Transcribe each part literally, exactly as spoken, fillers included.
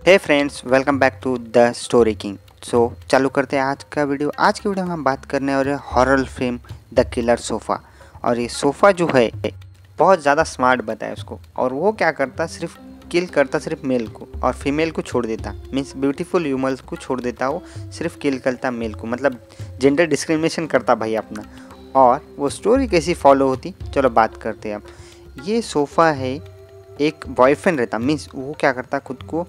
Hey friends, welcome back to the story king. So चालू करते हैं आज का वीडियो। आज की वीडियो में हम बात करने वाले horror film the killer sofa. और ये सोफ़ा जो है बहुत ज़्यादा स्मार्ट बताया उसको, और वो क्या करता, सिर्फ किल करता सिर्फ मेल को और फीमेल को छोड़ देता। मीन्स ब्यूटीफुल ह्यूमन्स को छोड़ देता, वो सिर्फ किल करता मेल को, मतलब जेंडर डिस्क्रिमिनेशन करता भाई अपना। और वो स्टोरी कैसी फॉलो होती, चलो बात करते हैं अब। ये सोफ़ा है, एक बॉयफ्रेंड रहता, मीन्स वो क्या करता, खुद को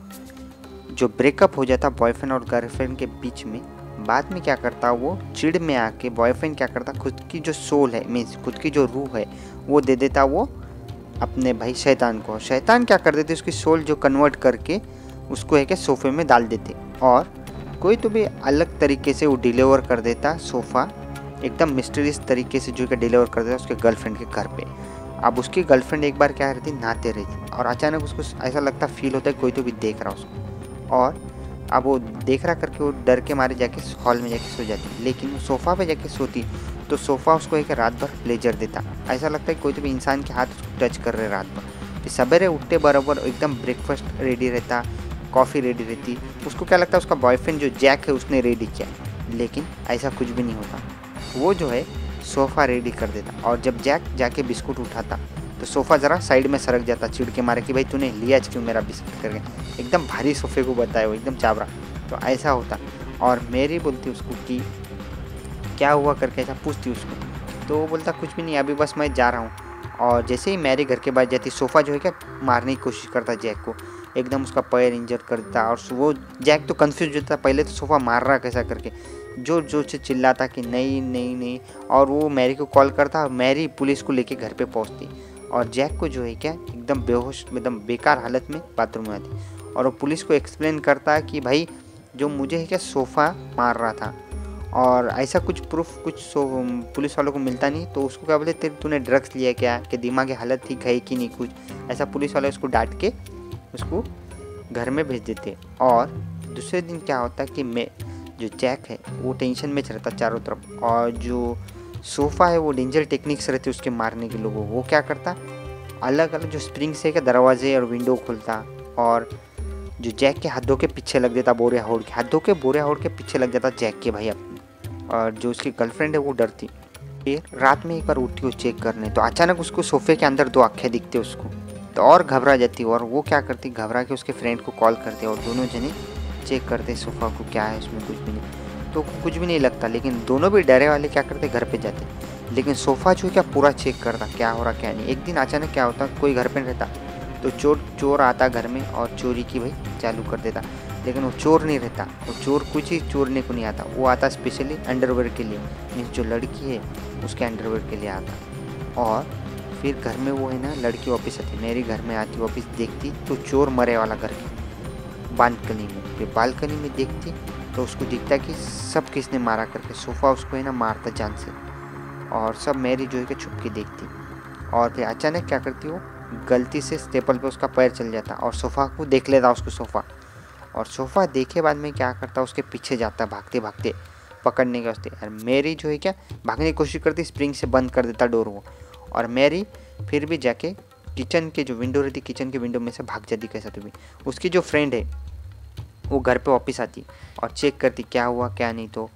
जो ब्रेकअप हो जाता बॉयफ्रेंड और गर्लफ्रेंड के बीच में, बाद में क्या करता, वो चिढ़ में आके बॉयफ्रेंड क्या करता, खुद की जो सोल है, मीन्स खुद की जो रूह है, वो दे देता वो अपने भाई शैतान को। शैतान क्या कर देते, उसकी सोल जो कन्वर्ट करके उसको एक सोफ़े में डाल देते, और कोई तो भी अलग तरीके से वो डिलीवर कर देता सोफ़ा, एकदम मिस्टीरियस तरीके से जो कि डिलीवर कर देता उसके गर्लफ्रेंड के घर पे। अब उसकी गर्लफ्रेंड एक बार क्या रहती, नहाते रहती, और अचानक उसको ऐसा लगता, फील होता है कोई तो भी देख रहा उसको, और अब वो देख रहा करके वो डर के मारे जाके हॉल में जाके सो जाती। लेकिन वो सोफ़ा पे जाके सोती तो सोफ़ा उसको एक रात भर प्लेजर देता, ऐसा लगता है कोई तो भी इंसान के हाथ उसको टच कर रहे रात भर। फिर सवेरे उठते बराबर एकदम ब्रेकफास्ट रेडी रहता, कॉफ़ी रेडी रहती। उसको क्या लगता है, उसका बॉयफ्रेंड जो जैक है उसने रेडी किया, लेकिन ऐसा कुछ भी नहीं होता। वो जो है सोफ़ा रेडी कर देता, और जब जैक जाके बिस्कुट उठाता तो सोफ़ा ज़रा साइड में सरक जाता चिढ़ के मारे कि भाई तूने लिया क्यों मेरा बिस्कुट करके। एकदम भारी सोफ़े को बताया वो, एकदम चाबरा। तो ऐसा होता, और मेरी बोलती उसको कि क्या हुआ करके ऐसा पूछती उसको, तो वो बोलता कुछ भी नहीं, अभी बस मैं जा रहा हूँ। और जैसे ही मेरी घर के बाहर जाती, सोफ़ा जो है क्या मारने की कोशिश करता जैक को, एकदम उसका पैर इंजर कर देता। और वो जैक तो कंफ्यूज होता, पहले तो सोफ़ा मार रहा कैसा करके, जो जो से चिल्लाता कि नहीं नहीं नहीं। और वो मैरी को कॉल करता, और मैरी पुलिस को लेके घर पे पहुंचती, और जैक को जो है क्या एकदम बेहोश, एकदम बेकार हालत में बाथरूम में आती, और वो पुलिस को एक्सप्लेन करता कि भाई जो मुझे है क्या सोफ़ा मार रहा था, और ऐसा कुछ प्रूफ कुछ पुलिस वालों को मिलता नहीं। तो उसको क्या बोलते, तेरे तूने ड्रग्स लिया क्या, कि दिमाग की हालत ठीक है कि नहीं कुछ, ऐसा पुलिस वाले उसको डांट के उसको घर में भेज देते। और दूसरे दिन क्या होता कि मैं जो जैक है वो टेंशन में रहता चारों तरफ, और जो सोफ़ा है वो डेंजर टेक्निक्स रहते उसके मारने के लोगों। वो क्या करता, अलग अलग जो स्प्रिंग से क्या दरवाजे और विंडो खोलता, और जो जैक के हाथों के पीछे लग देता, बोरे होड़ के हाथों के बोरे होड़ के पीछे लग जाता जैक के भाई अपने। और जो उसकी गर्लफ्रेंड है वो डरती। फिर रात में एक बार उठती वो चेक करने, तो अचानक उसको सोफ़े के अंदर दो आँखें दिखते उसको, तो और घबरा जाती। और वो क्या करती, घबरा के उसके फ्रेंड को कॉल करते, और दोनों जने चेक करते सोफ़ा को, क्या है उसमें, कुछ भी नहीं, तो कुछ भी नहीं लगता। लेकिन दोनों भी डरे वाले क्या करते, घर पे जाते। लेकिन सोफ़ा जो है क्या पूरा चेक करता क्या हो रहा क्या नहीं। एक दिन अचानक क्या होता, कोई घर पे नहीं रहता, तो चोर चोर आता घर में और चोरी की भाई चालू कर देता। लेकिन वो चोर नहीं रहता, वो चोर कुछ ही चोरने को नहीं आता, वो आता स्पेशली अंडरवेयर के लिए, मीन्स जो लड़की है उसके अंडरवेयर के लिए आता। और फिर घर में वो है ना लड़की वापस आती, मेरे घर में आती वापस, देखती तो चोर मरे वाला घर के बालकनी में। फिर बालकनी में देखती तो उसको दिखता कि सब किसने मारा करके, सोफ़ा उसको है ना मारता जान से, और सब मेरी जो है कि छुप के देखती। और फिर अचानक क्या करती, वो गलती से स्टेपल पे उसका पैर चल जाता, और सोफ़ा को देख लेता उसको सोफ़ा। और सोफ़ा देखे बाद में क्या करता, उसके पीछे जाता भागते भागते पकड़ने के वास्ते। और मेरी जो है क्या भागने की कोशिश करती, स्प्रिंग से बंद कर देता डोर वो। और मेरी फिर भी जाके किचन के जो विंडो रहती, किचन के विंडो में से भाग जाती कैसा तो भी। उसकी जो फ्रेंड है वो घर पे वापस आती और चेक करती क्या हुआ क्या नहीं, तो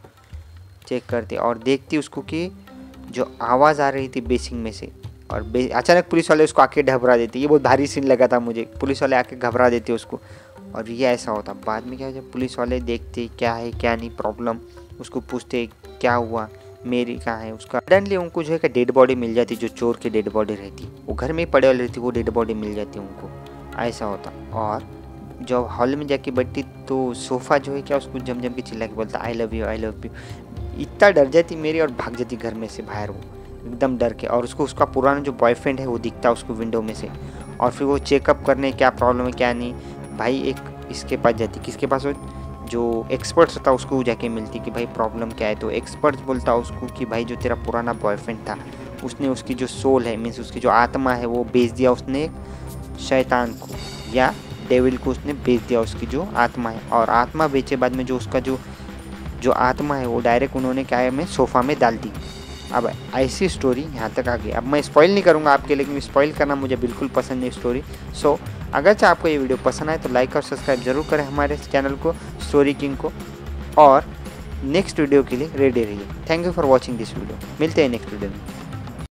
चेक करती और देखती उसको कि जो आवाज़ आ रही थी बेसिंग में से, और अचानक पुलिस वाले उसको आके घबरा देते। ये बहुत भारी सीन लगा था मुझे, पुलिस वाले आके घबरा देते उसको, और ये ऐसा होता। बाद में क्या, जब पुलिस वाले देखते क्या है क्या नहीं प्रॉब्लम, उसको पूछते क्या हुआ, मेरी कहाँ है उसका, सडनली उनको जो है कि डेड बॉडी मिल जाती, जो चोर की डेड बॉडी रहती, वो घर में ही पड़े वाली रहती, वो डेड बॉडी मिल जाती उनको, ऐसा होता। और जब हॉल में जाके बैठती तो सोफ़ा जो है क्या उसको जम जम के चिल्ला के बोलता I love you I love you. इतना डर जाती मेरी, और भाग जाती घर में से बाहर वो एकदम डर के। और उसको उसका पुराना जो बॉयफ्रेंड है वो दिखता उसको विंडो में से, और फिर वो चेकअप करने क्या प्रॉब्लम है क्या नहीं, भाई एक इसके पास जाती, किसके पास, वो जो एक्सपर्ट्स था उसको जाके मिलती कि भाई प्रॉब्लम क्या है। तो एक्सपर्ट्स बोलता उसको कि भाई जो तेरा पुराना बॉयफ्रेंड था उसने उसकी जो सोल है, मीन्स उसकी जो आत्मा है वो बेच दिया उसने शैतान को, या डेविल को उसने बेच दिया उसकी जो आत्मा है। और आत्मा बेचे बाद में जो उसका जो जो आत्मा है वो डायरेक्ट उन्होंने क्या है में सोफ़ा में डाल दी, अब ऐसी स्टोरी यहाँ तक आ गई। अब मैं स्पॉइल नहीं करूँगा आपके, लेकिन स्पॉइल करना मुझे बिल्कुल पसंद नहीं स्टोरी। सो अगर चाहे आपको ये वीडियो पसंद आए तो लाइक और सब्सक्राइब जरूर करें हमारे चैनल को स्टोरी किंग को, और नेक्स्ट वीडियो के लिए रेडी रहिए। Thank you for watching this video. मिलते हैं नेक्स्ट वीडियो में।